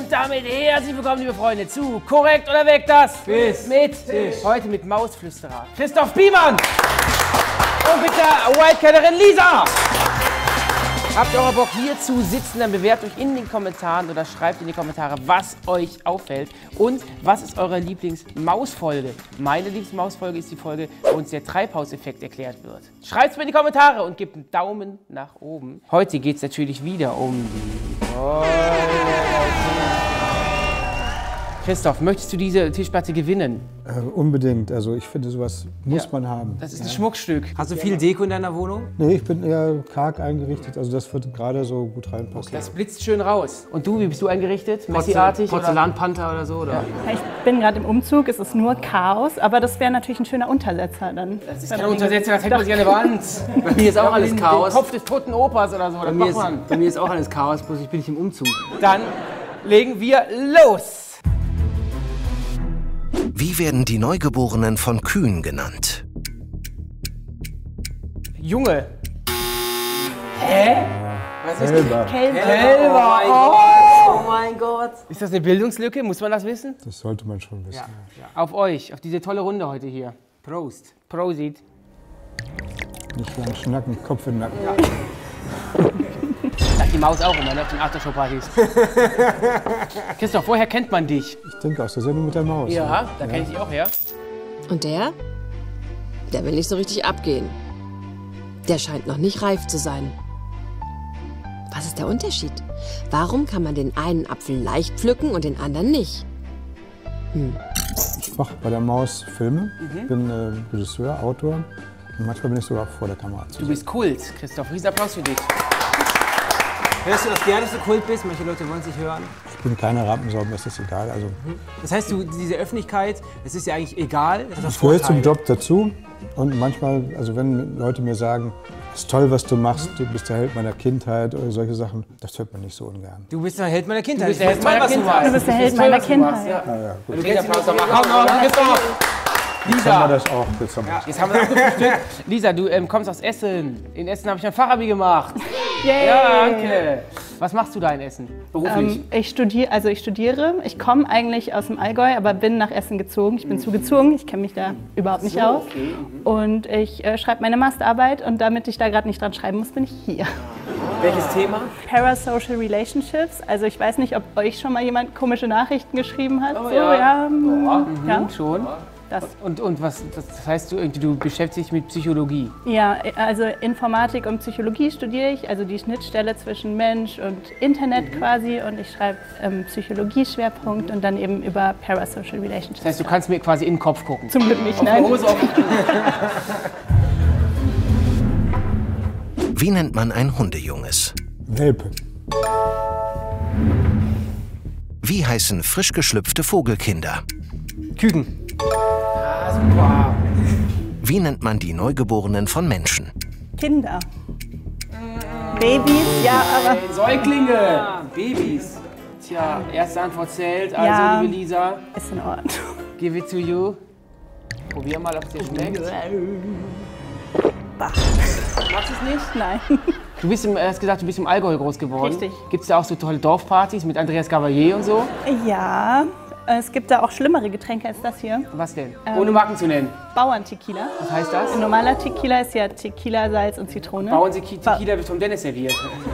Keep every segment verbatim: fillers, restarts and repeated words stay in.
Und damit herzlich willkommen, liebe Freunde, zu Korrekt oder Weg das? Bis mit Tisch. Heute mit Mausflüsterer Christoph Biemann und mit der Wildcatterin Lisa. Habt ihr auch Bock hier zu sitzen, dann bewertet euch in den Kommentaren oder schreibt in die Kommentare, was euch auffällt und was ist eure Lieblingsmausfolge. Meine Lieblingsmausfolge ist die Folge, wo uns der Treibhauseffekt erklärt wird. Schreibt es mir in die Kommentare und gebt einen Daumen nach oben. Heute geht es natürlich wieder um die... Oh, Christoph, möchtest du diese Tischplatte gewinnen? Äh, unbedingt. Also ich finde, sowas muss Ja. man haben. Das ist ein ja. Schmuckstück. Hast du viel Deko in deiner Wohnung? Nee, ich bin eher karg eingerichtet. Also das wird gerade so gut reinpassen. Das blitzt schön raus. Und du, wie bist du eingerichtet? Messi-artig? Porzellanpanther oder so? Oder? Ja. Ich bin gerade im Umzug, es ist nur Chaos, aber das wäre natürlich ein schöner Untersetzer dann. Das ist kein Untersetzer, das hängt man sich an der Wand. Bei mir ist auch alles Den- Chaos. Den Kopf des toten Opas oder so, Bei das mir, macht ist, man. bei mir ist auch alles Chaos, bloß ich bin nicht im Umzug. Dann legen wir los. Wie werden die Neugeborenen von Kühen genannt? Junge. Hä? Was ist Selber. Kälber. Kälber? Oh mein Gott. Ist das eine Bildungslücke? Muss man das wissen? Das sollte man schon wissen. Auf euch, auf diese tolle Runde heute hier. Prost. Prosit. Nicht lang schnacken, Kopf in den Nacken. Sagt die Maus auch immer, ne, auf den Aftershow-Partys. Christoph, woher kennt man dich? Ich denke aus der Sendung mit der Maus. Ja, da kenne ich dich auch her. Und der? Der will nicht so richtig abgehen. Der scheint noch nicht reif zu sein. Was ist der Unterschied? Warum kann man den einen Apfel leicht pflücken und den anderen nicht? Ich mache bei der Maus Filme. Ich bin äh, Regisseur, Autor. Und manchmal bin ich sogar vor der Kamera zu Du bist Kult, Christoph. Riesenapplaus für dich. Hörst du, dass du gerne so Kult bist? Manche Leute wollen es nicht hören. Ich bin keine Rampensau, mir ist das egal. Also, Das heißt, du, diese Öffentlichkeit, das ist ja eigentlich egal. Das ich gehöre zum Job dazu. Und manchmal, also wenn Leute mir sagen, es ist toll, was du machst, du bist der Held meiner Kindheit oder solche Sachen, das hört man nicht so ungern. Du bist der Held meiner Kindheit. Du bist der Held meiner Kindheit. Du bist der Held Das ist toll, meiner was du machst, Kindheit. ja. Ja, ja, gut. Du kennst die Maus doch mal. Komm, komm, Christoph. Jetzt haben wir Lisa, das auch. Jetzt haben wir das. jetzt haben wir das abgefrühstückt. Lisa, du ähm, kommst aus Essen. In Essen habe ich ein Fachabi gemacht. Yay. Ja, danke. Was machst du da in Essen? Beruflich? Ähm, ich studiere, also ich studiere. Ich komme eigentlich aus dem Allgäu, aber bin nach Essen gezogen. Ich bin zugezogen. Ich kenne mich da überhaupt nicht aus. Und ich äh, schreibe meine Masterarbeit und damit ich da gerade nicht dran schreiben muss, bin ich hier. Welches Thema? Parasocial Relationships. Also ich weiß nicht, ob euch schon mal jemand komische Nachrichten geschrieben hat. Oh, so, ja. ja, mm, ja, Hm, schon. das. Und, und was, das heißt, du, irgendwie, du beschäftigst dich mit Psychologie. Ja, also Informatik und Psychologie studiere ich, also die Schnittstelle zwischen Mensch und Internet quasi. Und ich schreibe ähm, Psychologie-Schwerpunkt und dann eben über Parasocial Relationships. Das heißt, du kannst mir quasi in den Kopf gucken. Zum Glück nicht, Auf der nein. Hose auf. Wie nennt man ein Hundejunges? Welpe. Wie heißen frisch geschlüpfte Vogelkinder? Küken. Ah, super. Wie nennt man die Neugeborenen von Menschen? Kinder. Babys, ja, aber Säuglinge. Babys. Tja, erste Antwort zählt. Also, Ja. liebe Lisa, ist in Ordnung. give it to you. Probier mal, ob es dir schmeckt. Bah. Magst du es nicht? Nein. Du bist im, hast gesagt, du bist im Allgäu groß geworden. Richtig. Gibt es da auch so tolle Dorfpartys mit Andreas Gavalier und so? Ja, es gibt da auch schlimmere Getränke als das hier. Was denn? Ohne Marken zu nennen. Bauern-Tequila. Was heißt das? Ein normaler Tequila ist ja Tequila, Salz und Zitrone. Bauern-Tequila wird vom Dennis serviert.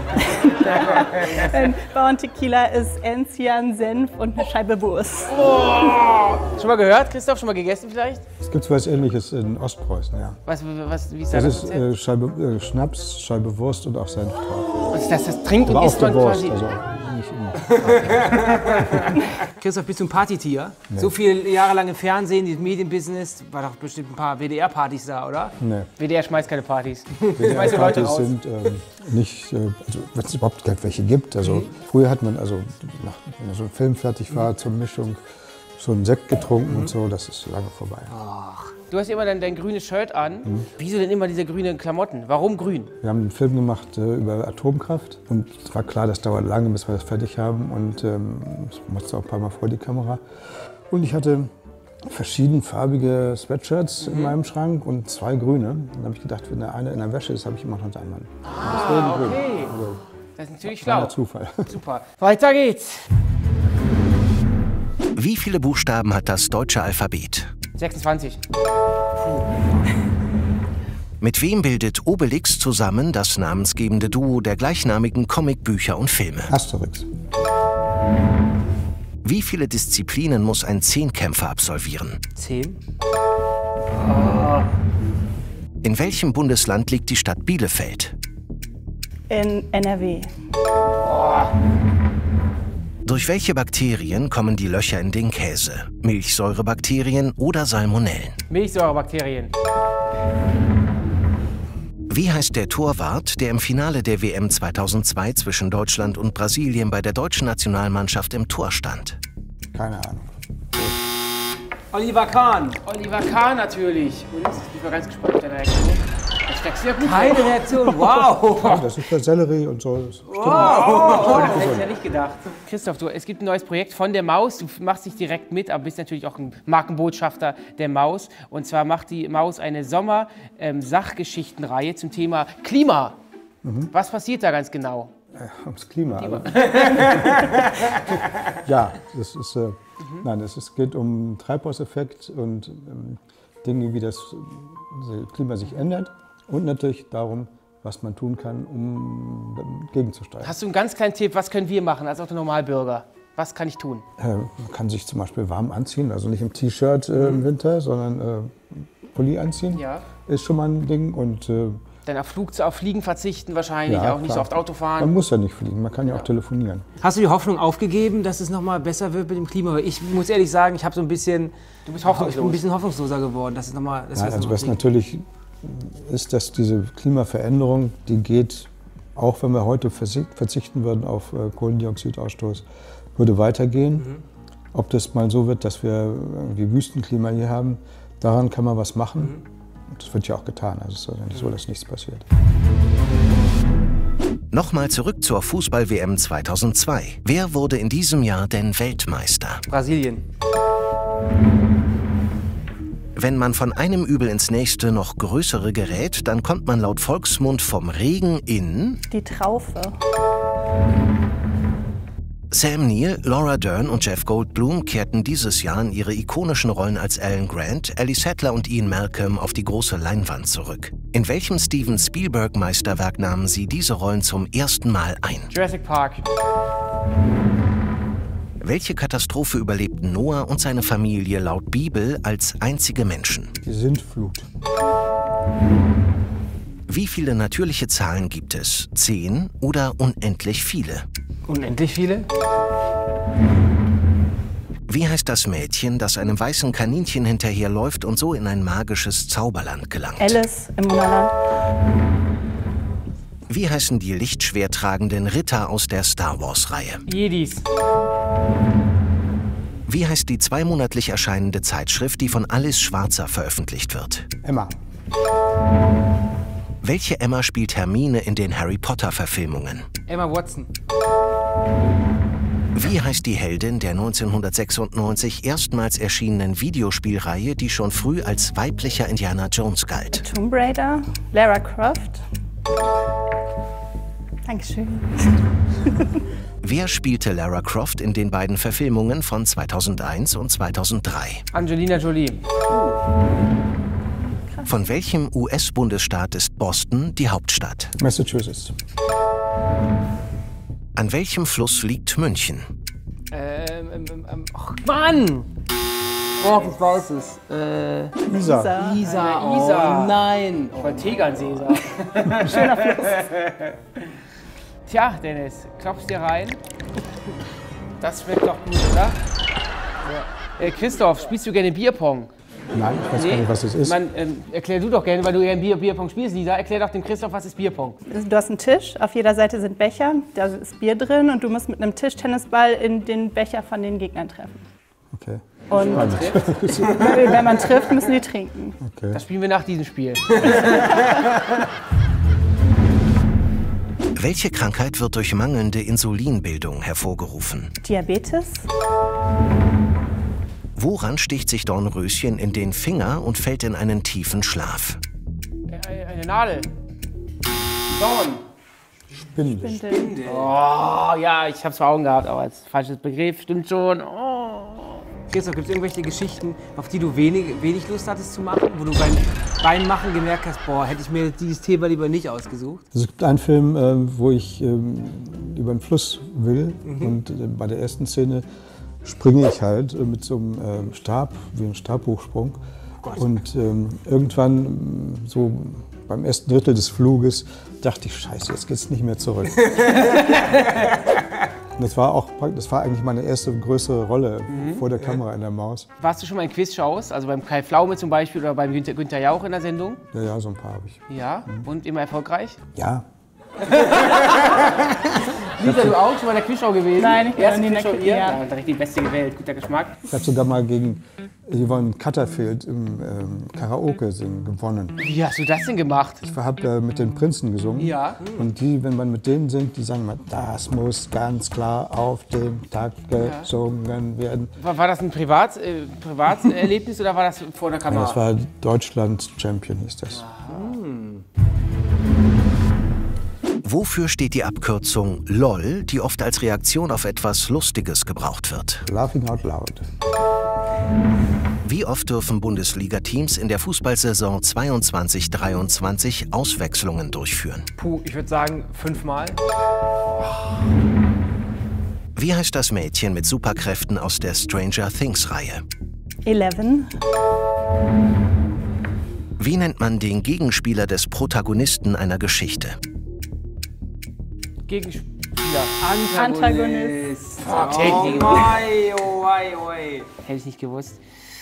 Ein Bauern-Tequila ist Enzian, Senf und eine Scheibe Wurst. Schon mal gehört, Christoph? Schon mal gegessen vielleicht? Es gibt was Ähnliches in Ostpreußen, ja. Was, was, wie ist das? Das ist äh, Scheibe, äh, Schnaps, Scheibe Wurst und auch Senf drauf. Was ist das? Das trinkt und Aber auf isst der man Wurst, quasi. also nicht immer. Christoph, bist du ein Partytier? So viele Jahre lang im Fernsehen, das Medienbusiness, war doch bestimmt ein paar W D R-Partys da, oder? Nee. W D R schmeißt keine Partys. W D Schmeißt die Leute R-Partys raus. sind ähm, nicht, äh, also wenn es überhaupt gar welche gibt. Also früher hat man, also nach, wenn so ein Film fertig war, zur Mischung so einen Sekt getrunken und so, das ist lange vorbei. Du hast immer dein, dein grünes Shirt an. Wieso denn immer diese grünen Klamotten? Warum grün? Wir haben einen Film gemacht äh, über Atomkraft und es war klar, das dauert lange, bis wir das fertig haben und ähm, ich musste auch ein paar Mal vor die Kamera. Und ich hatte verschiedenfarbige Sweatshirts in meinem Schrank und zwei grüne. Dann habe ich gedacht, wenn der eine in der Wäsche ist, habe ich immer noch einen anderen. Deswegen grün. Okay. Also, Das ist natürlich kleiner schlau. Zufall. Super. Weiter geht's. Wie viele Buchstaben hat das deutsche Alphabet? sechsundzwanzig. Mit wem bildet Obelix zusammen das namensgebende Duo der gleichnamigen Comicbücher und Filme? Asterix. Wie viele Disziplinen muss ein Zehnkämpfer absolvieren? Zehn. In welchem Bundesland liegt die Stadt Bielefeld? In N R W. Durch welche Bakterien kommen die Löcher in den Käse? Milchsäurebakterien oder Salmonellen? Milchsäurebakterien. Wie heißt der Torwart, der im Finale der W M zweitausendzwei zwischen Deutschland und Brasilien bei der deutschen Nationalmannschaft im Tor stand? Keine Ahnung. Oliver Kahn. Oliver Kahn natürlich. Und jetzt bin ich mal ganz gespannt auf deine Reaktion. Das steckst du ja gut Keine vor. Reaktion. Wow. Das ist der Sellerie und so. Das stimmt. Oh, das hätte ich ja nicht gedacht. Christoph, du, es gibt ein neues Projekt von der Maus. Du machst nicht direkt mit, aber bist natürlich auch ein Markenbotschafter der Maus. Und zwar macht die Maus eine Sommer-Sachgeschichtenreihe zum Thema Klima. Mhm. Was passiert da ganz genau? Äh, ums Klima. Klima. Ja, das ist, äh, mhm. nein, es ist, geht um Treibhauseffekt und ähm, Dinge, wie das äh, Klima sich ändert. Und natürlich darum, was man tun kann, um gegenzusteuern. Hast du einen ganz kleinen Tipp, was können wir machen als Autonormalbürger? Was kann ich tun? Äh, man kann sich zum Beispiel warm anziehen, also nicht im T-Shirt äh, im Winter, sondern äh, Pulli anziehen. Ja. Ist schon mal ein Ding. Und, äh, Dann auf, Flug, auf Fliegen verzichten wahrscheinlich, ja, auch nicht klar. so oft Auto fahren. Man muss ja nicht fliegen, man kann ja, ja auch telefonieren. Hast du die Hoffnung aufgegeben, dass es noch mal besser wird mit dem Klima? Weil ich muss ehrlich sagen, ich habe so ein bisschen, du bist hoffnungslos. Ich bin ein bisschen hoffnungsloser geworden, dass es noch mal, dass ja, wir also noch was natürlich ist, dass diese Klimaveränderung, die geht, auch wenn wir heute verzichten würden auf Kohlendioxidausstoß, würde weitergehen. Mhm. Ob das mal so wird, dass wir irgendwie Wüstenklima hier haben, daran kann man was machen. Mhm. Das wird ja auch getan, also es ist ja nicht so, dass nichts passiert. Nochmal zurück zur Fußball-W M zweitausendzwei. Wer wurde in diesem Jahr denn Weltmeister? Brasilien. Wenn man von einem Übel ins nächste noch größere gerät, dann kommt man laut Volksmund vom Regen in... Die Traufe. Sam Neill, Laura Dern und Jeff Goldblum kehrten dieses Jahr in ihre ikonischen Rollen als Alan Grant, Ellie Sattler und Ian Malcolm auf die große Leinwand zurück. In welchem Steven Spielberg-Meisterwerk nahmen sie diese Rollen zum ersten Mal ein? Jurassic Park. Welche Katastrophe überlebten Noah und seine Familie laut Bibel als einzige Menschen? Die Sintflut. Wie viele natürliche Zahlen gibt es? Zehn oder unendlich viele? Unendlich viele? Wie heißt das Mädchen, das einem weißen Kaninchen hinterherläuft und so in ein magisches Zauberland gelangt? Alice im Wunderland. Wie heißen die lichtschwertragenden Ritter aus der Star-Wars-Reihe? Jedis. Wie heißt die zweimonatlich erscheinende Zeitschrift, die von Alice Schwarzer veröffentlicht wird? Emma. Welche Emma spielt Hermine in den Harry-Potter-Verfilmungen? Emma Watson. Wie heißt die Heldin der neunzehnhundertsechsundneunzig erstmals erschienenen Videospielreihe, die schon früh als weiblicher Indiana Jones galt? Tomb Raider. Lara Croft. Dankeschön. Wer spielte Lara Croft in den beiden Verfilmungen von zweitausendeins und zweitausenddrei? Angelina Jolie. Von welchem U S-Bundesstaat ist Boston die Hauptstadt? Massachusetts. An welchem Fluss liegt München? Ähm, ähm, ähm, ach Mann! Oh, ich weiß es. Äh, Isar. Isar. Oh, Isar. Nein. Ich wollte Tegernsee sagen. Schöner Fluss. Tja, Dennis, klopfst dir rein. Das schmeckt doch gut, oder? Ja. Äh, Christoph, spielst du gerne Bierpong? Nein, ich weiß Nee. gar nicht, was das ist. Man, ähm, erklär du doch gerne, weil du gerne Bier, Bierpong spielst, Lisa. Erklär doch dem Christoph, was ist Bierpong? Du hast einen Tisch, auf jeder Seite sind Becher, da ist Bier drin und du musst mit einem Tischtennisball in den Becher von den Gegnern treffen. Okay. Und wenn man trifft, müssen die trinken. Okay. Das spielen wir nach diesem Spiel. Welche Krankheit wird durch mangelnde Insulinbildung hervorgerufen? Diabetes, Woran sticht sich Dornröschen in den Finger und fällt in einen tiefen Schlaf? Äh, Eine Nadel. Dorn. Spindel. Spindel. Oh, ja, ich hab's vor Augen gehabt, aber als falsches Begriff, stimmt schon. Oh. Christoph, gibt es irgendwelche Geschichten, auf die du wenig, wenig Lust hattest zu machen? Wo du beim, beim Machen gemerkt hast, boah, hätte ich mir dieses Thema lieber nicht ausgesucht? Also es gibt einen Film, äh, wo ich ähm, über den Fluss will. Mhm. Und äh, bei der ersten Szene springe ich halt äh, mit so einem äh, Stab, wie ein Stabhochsprung. Oh und ähm, irgendwann, so beim ersten Drittel des Fluges, dachte ich, scheiße, jetzt geht's nicht mehr zurück. Und das war auch, das war eigentlich meine erste größere Rolle mhm. vor der Kamera in der Maus. Warst du schon mal in Quizshows, also beim Kai Pflaume zum Beispiel oder beim Günther, Günther Jauch in der Sendung? Ja, ja, so ein paar habe ich. Ja, mhm. Und immer erfolgreich? Ja. Lisa, du auch schon mal in der Quizshow gewesen? Nein, ich bin Erste nie in der Quizshow, Quizshow. ihr? Ja. Ja, direkt die beste gewählt, guter Geschmack. Ich habe sogar mal gegen Yvonne Catterfield im ähm, Karaoke-Singen gewonnen. Wie hast du das denn gemacht? Ich habe äh, mit den Prinzen gesungen. Ja. Und die, wenn man mit denen singt, die sagen immer, das muss ganz klar auf dem Takt gesungen werden. War, war das ein Privat, äh, Privaterlebnis oder war das vor der Ja, Kamera? das war Deutschland Champion, hieß das. Hm. Wofür steht die Abkürzung LOL, die oft als Reaktion auf etwas Lustiges gebraucht wird? Laughing out loud. Wie oft dürfen Bundesliga-Teams in der Fußballsaison zweiundzwanzig dreiundzwanzig Auswechslungen durchführen? Puh, ich würde sagen fünfmal. Wie heißt das Mädchen mit Superkräften aus der Stranger Things-Reihe? Eleven. Wie nennt man den Gegenspieler des Protagonisten einer Geschichte? Gegenspieler. Antagonist. Oh, Technik. Oi, oi, oi. Hätte ich nicht gewusst.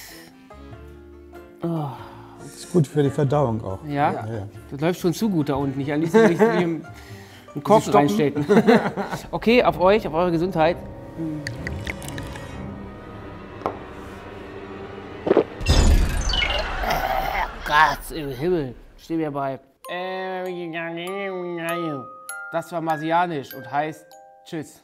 Das ist gut für die Verdauung auch. Ja? Ja, ja. Das läuft schon zu gut da unten. Ich am liebsten würde ich einen Korken reinstecken. Okay, auf euch, auf eure Gesundheit. Gott im Himmel. Steh mir bei. Das war Marsianisch und heißt Tschüss.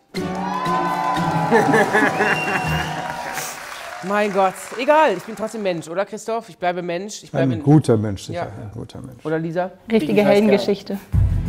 Mein Gott. Egal, ich bin trotzdem Mensch, oder Christoph? Ich bleibe Mensch. Ich bleibe Ein guter Mensch, sicher. Ja. Ein guter Mensch. Oder Lisa? Richtige Heldengeschichte.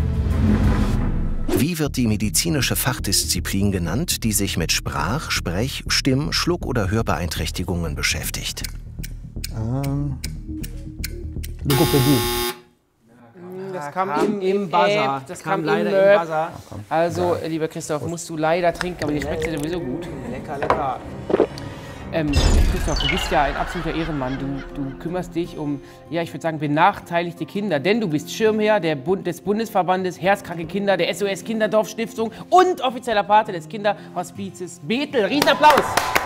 Wie wird die medizinische Fachdisziplin genannt, die sich mit Sprach-, Sprech-, Stimm-, Schluck- oder Hörbeeinträchtigungen beschäftigt? Ähm, Logopädie. Das kam, kam im, im im Buzzer. App, das kam kam leider im im Buzzer. Also, lieber Christoph, musst du leider trinken, aber die schmeckt dir sowieso gut. Lecker, lecker. Ähm, Christoph, du bist ja ein absoluter Ehrenmann. Du, du kümmerst dich um, ja, ich würde sagen, benachteiligte Kinder. Denn du bist Schirmherr der Bund, des Bundesverbandes Herzkranke Kinder, der S O S Kinderdorf-Stiftung und offizieller Pate des Kinderhospizes Bethel. Riesenapplaus!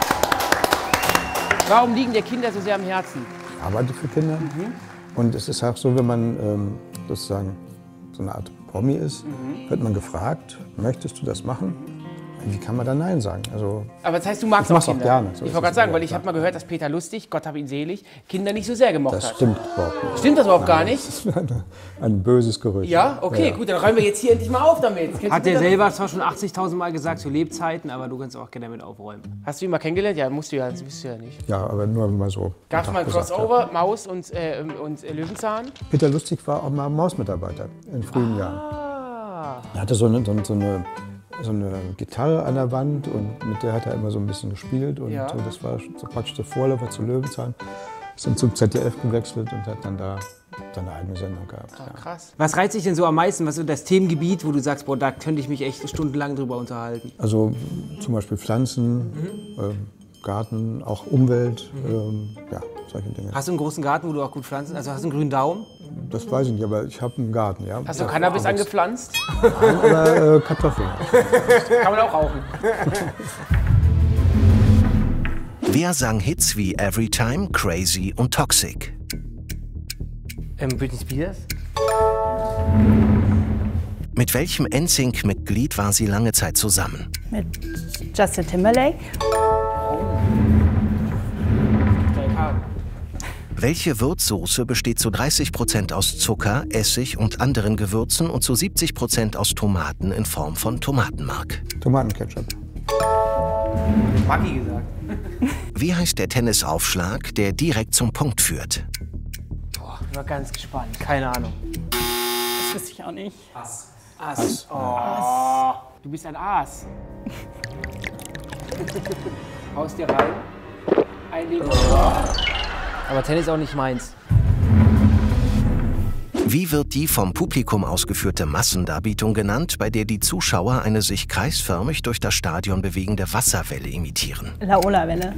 Warum liegen dir Kinder so sehr am Herzen? Ich arbeite für Kinder. Mhm. Und es ist auch so, wenn man ähm, sozusagen so eine Art Promi ist, mhm. wird man gefragt, möchtest du das machen? Wie kann man da Nein sagen? Also, aber das heißt, du magst ich auch Kinder. auch gerne. ich So wollte gerade sagen, weil ich habe mal gehört, dass Peter Lustig, Gott hab ihn selig, Kinder nicht so sehr gemocht das hat. stimmt überhaupt nicht. Stimmt das überhaupt Nein, gar nicht? Das ist ein, ein böses Gerücht. Ja? Okay, ja. gut, dann räumen wir jetzt hier endlich mal auf damit. Kennst Hat du der Peter? selber zwar schon achtzigtausend Mal gesagt zu Lebzeiten, aber du kannst auch gerne damit aufräumen. Hast du ihn mal kennengelernt? Ja, musst du ja, das wisst du ja nicht. Ja, aber nur mal so. Gab es mal ein gesagt, Crossover, ja. Maus und, äh, und äh, Löwenzahn? Peter Lustig war auch mal Mausmitarbeiter in frühen Jahren. Ah. Er hatte so eine, so, so, eine, so eine Gitarre an der Wand und mit der hat er immer so ein bisschen gespielt. Und Ja. so, das war so praktisch der Vorläufer zu Löwenzahn. Ist dann zum Z D F gewechselt und hat dann da seine eigene Sendung gehabt. Ah, Ja. krass. Was reizt dich denn so am meisten? Was ist so das Themengebiet, wo du sagst, boah, da könnte ich mich echt stundenlang drüber unterhalten? Also zum Beispiel Pflanzen, ähm, Garten, auch Umwelt, ähm, ja, solche Dinge. Hast du einen großen Garten, wo du auch gut pflanzen? Also hast du einen grünen Daumen? Das weiß ich nicht, aber ich habe einen Garten, ja. Hast du Ja, Cannabis aber- angepflanzt? Oder äh, Kartoffeln. Kann man auch rauchen. Wer sang Hits wie Everytime, Crazy und Toxic? Ähm, Britney Spears? Mit welchem N Sync-Mitglied war sie lange Zeit zusammen? Mit Justin Timberlake. Welche Würzsoße besteht zu dreißig Prozent aus Zucker, Essig und anderen Gewürzen und zu siebzig Prozent aus Tomaten in Form von Tomatenmark? Tomatenketchup. Maggi gesagt. Wie heißt der Tennisaufschlag, der direkt zum Punkt führt? Boah, ich war ganz gespannt. Keine Ahnung. Das wüsste ich auch nicht. Ass. Oh. Du bist ein Aas. Haust dir rein. Ein Leben. Aber Tennis ist auch nicht meins. Wie wird die vom Publikum ausgeführte Massendarbietung genannt, bei der die Zuschauer eine sich kreisförmig durch das Stadion bewegende Wasserwelle imitieren? Laola-Welle.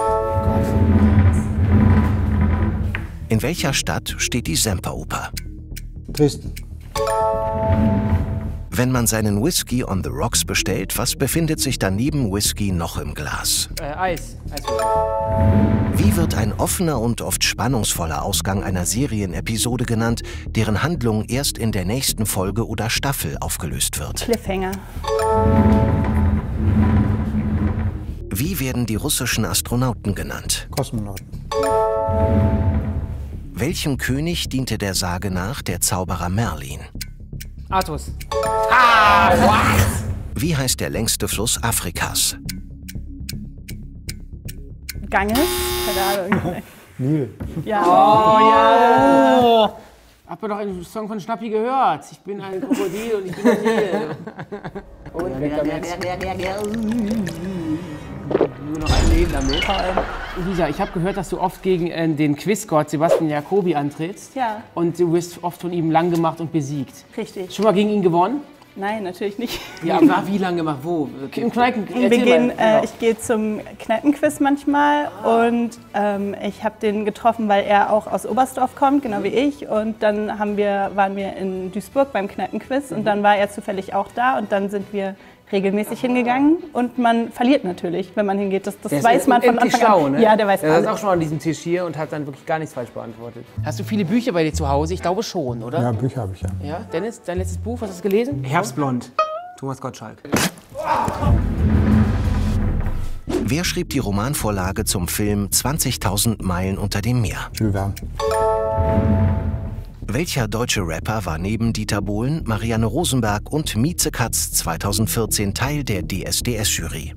In welcher Stadt steht die Semperoper? Dresden. Wenn man seinen Whisky on the Rocks bestellt, was befindet sich daneben Whisky noch im Glas? Äh, Eis. Eis. Wie wird ein offener und oft spannungsvoller Ausgang einer Serienepisode genannt, deren Handlung erst in der nächsten Folge oder Staffel aufgelöst wird? Cliffhanger. Wie werden die russischen Astronauten genannt? Kosmonauten. Welchem König diente der Sage nach der Zauberer Merlin? Artus. Wie heißt der längste Fluss Afrikas? Ganges? Keine Ahnung. Nil. Ja. Oh ja! Habt ihr doch einen Song von Schnappi gehört? Ich bin ein Krokodil und ich bin ein Nil. Und nur noch ein Leben damit. Lisa, ich habe gehört, dass du oft gegen äh, den Quizgott Sebastian Jacobi antrittst. Ja. Und du wirst oft von ihm lang gemacht und besiegt. Richtig. Schon mal gegen ihn gewonnen? Nein, natürlich nicht. Ja, aber wie lange gemacht? Wo? Im Kneipen. Wir gehen, äh, ich gehe zum Kneipenquiz manchmal und ähm, ich habe den getroffen, weil er auch aus Oberstdorf kommt, genau wie ich. Und dann haben wir, waren wir in Duisburg beim Kneipenquiz und dann war er zufällig auch da und dann sind wir regelmäßig hingegangen und man verliert natürlich, wenn man hingeht. Das, das Der weiß ist man von unendlich Anfang schlau, an. ne? Ja, der weiß Der saß alles. auch schon an diesem Tisch hier und hat dann wirklich gar nichts falsch beantwortet. Hast du viele Bücher bei dir zu Hause? Ich glaube schon, oder? Ja, Bücher habe ich ja. Ja, Dennis, dein letztes Buch, was hast du gelesen? Herbstblond. Thomas Gottschalk. Wer schrieb die Romanvorlage zum Film zwanzigtausend Meilen unter dem Meer? Jules Verne. Welcher deutsche Rapper war neben Dieter Bohlen, Marianne Rosenberg und Mieze Katz zweitausendvierzehn Teil der D S D S-Jury?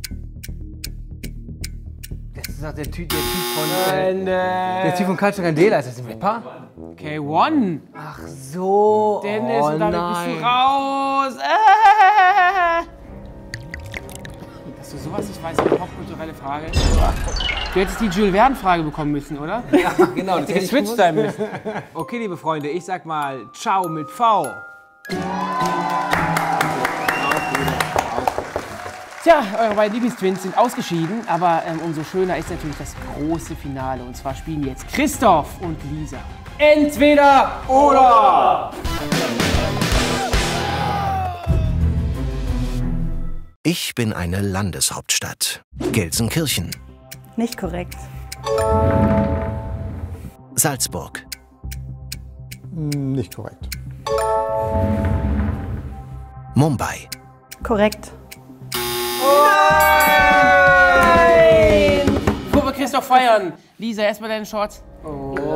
Das ist doch der Typ, der Typ von... Äh, Und, äh, der Typ von Culture Candela, ist das ein Rapper? K eins. Ach so. Dennis, oh und damit nein. bist du raus. Äh. Dass du sowas nicht weißt, eine popkulturelle Frage. Du hättest die Jules Verne-Frage bekommen müssen, oder? Ja, genau. Das hätte ich Geswitcht gewusst. sein müssen. Okay, liebe Freunde, ich sag mal Ciao mit V. Tja, eure beiden Lieblingstwins sind ausgeschieden, aber ähm, umso schöner ist natürlich das große Finale. Und zwar spielen jetzt Christoph und Lisa. Entweder oder! Ich bin eine Landeshauptstadt. Gelsenkirchen. Nicht korrekt. Salzburg. Hm, Nicht korrekt. Mumbai. Korrekt. Nein! Bevor wir Christoph feiern, Lisa, erstmal deinen Shot. Oh, das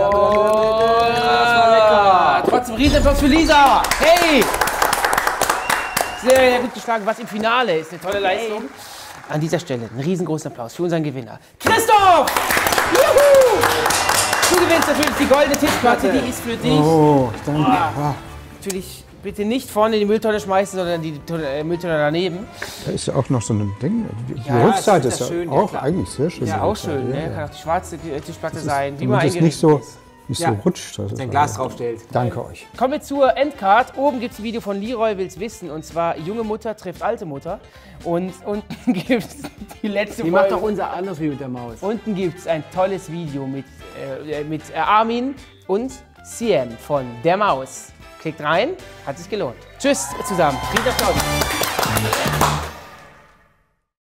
war lecker. Trotzdem Riesenapplaus für Lisa. Hey! Sehr, sehr gut geschlagen, was im Finale ist. Eine tolle Leistung. An dieser Stelle einen riesengroßen Applaus für unseren Gewinner. Christoph! Juhu! Du gewinnst natürlich die goldene Tischplatte, die ist für dich. Oh, danke. Ah, Natürlich bitte nicht vorne in die Mülltonne schmeißen, sondern die Tonne- äh, Mülltonne daneben. da ist ja auch noch so ein Ding. Die, die Ja, Rückseite das ist ist ja schön, ja, auch klar. eigentlich sehr schön. Ja, die auch Rückseite, schön. ja, Ne? ja. Kann auch die schwarze Tischplatte Das sein, ist, wie man damit es eingerichtet nicht so, ist. nicht Ja. so rutscht. Das ist Ein auch- Glas draufstellt. Danke euch. Kommen wir zur Endcard. Oben gibt es ein Video von Leroy Will's Wissen. Und zwar junge Mutter trifft alte Mutter. Und unten gibt es die letzte Die macht Folge. doch unser anderes wie mit der Maus. Unten gibt es ein tolles Video mit, äh, mit äh, Armin und Siem von Der Maus. Klickt rein, hat sich gelohnt. Tschüss zusammen. Viel Applaus.